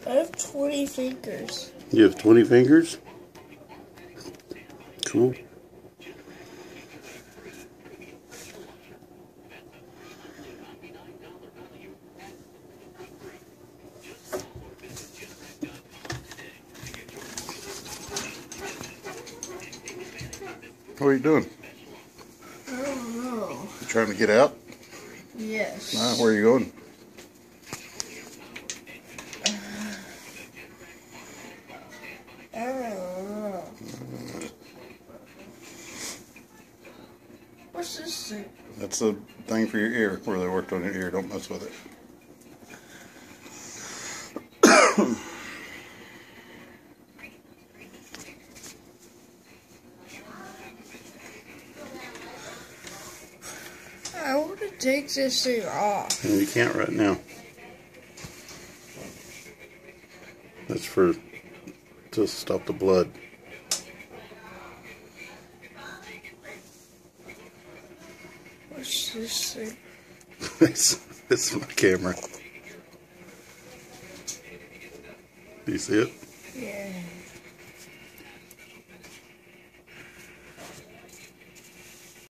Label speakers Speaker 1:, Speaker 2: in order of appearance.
Speaker 1: I have 20 fingers.
Speaker 2: You have 20 fingers? Cool. What are you doing?
Speaker 1: I don't know.
Speaker 2: You trying to get out?
Speaker 1: Yes.
Speaker 2: Where are you going?
Speaker 1: I don't know. What's this thing?
Speaker 2: That's a thing for your ear, where they worked on your ear. Don't mess with it.
Speaker 1: I want to take this thing off.
Speaker 2: And you can't right now. That's to stop the blood.
Speaker 1: What's this thing?
Speaker 2: It's my camera. Do you see it?
Speaker 1: Yeah.